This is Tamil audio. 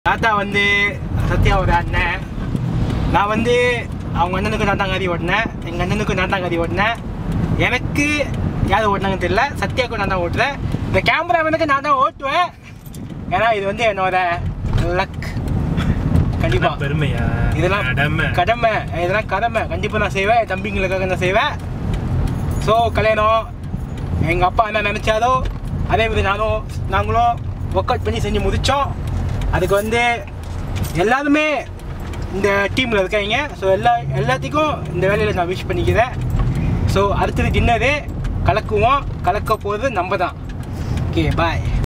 தாத்தா வந்து சத்யாவோட அண்ணன். நான் வந்து அவங்க அண்ணனுக்கு நான் தான் கறி ஓட்டினேன், எங்கள் அண்ணனுக்கு நான் தான் கறி ஓட்டினேன். எனக்கு யார் ஓட்டினாங்கன்னு தெரியல, சத்யாவுக்கு நான் தான் ஓட்டுறேன். இந்த கேமராமேனுக்கு நான் தான் ஓட்டுவேன். ஏன்னா இது வந்து என்னோட லக். கண்டிப்பாக பெருமையா, இதெல்லாம் கடமை, இதெல்லாம் கடமை. கண்டிப்பாக நான் செய்வேன், என் தம்பிங்களுக்காக நான் செய்வேன். ஸோ கல்யாணம் எங்கள் அப்பா என்ன நினச்சாரோ அதே மாதிரி நாங்களும் ஒர்க் அவுட் பண்ணி செஞ்சு முடித்தோம். அதுக்கு வந்து எல்லாருமே இந்த டீமில் இருக்காங்க. ஸோ எல்லாத்துக்கும் இந்த வேலையில் நான் விஷ் பண்ணிக்கிறேன். ஸோ அடுத்தது டின்னரு கலக்க போகிறது நம்ம தான். ஓகே பாய்.